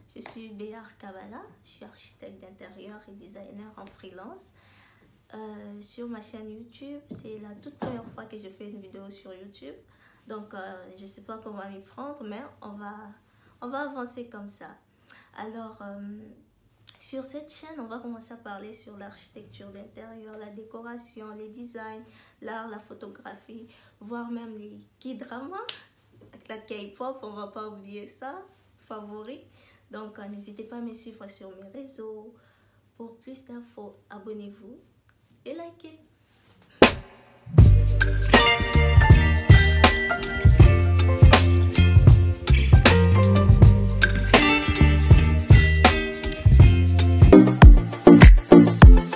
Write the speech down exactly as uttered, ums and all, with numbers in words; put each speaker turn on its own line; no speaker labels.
Je suis Béar Kabala, je suis architecte d'intérieur et designer en freelance. Euh, sur ma chaîne YouTube, c'est la toute première fois que je fais une vidéo sur YouTube. Donc, euh, je ne sais pas comment m'y prendre, mais on va, on va avancer comme ça. Alors, euh, sur cette chaîne, on va commencer à parler sur l'architecture d'intérieur, la décoration, les designs, l'art, la photographie, voire même les K-dramas, la K-pop, on ne va pas oublier ça, favori. Donc, euh, n'hésitez pas à me suivre sur mes réseaux. Pour plus d'infos, abonnez-vous et likez.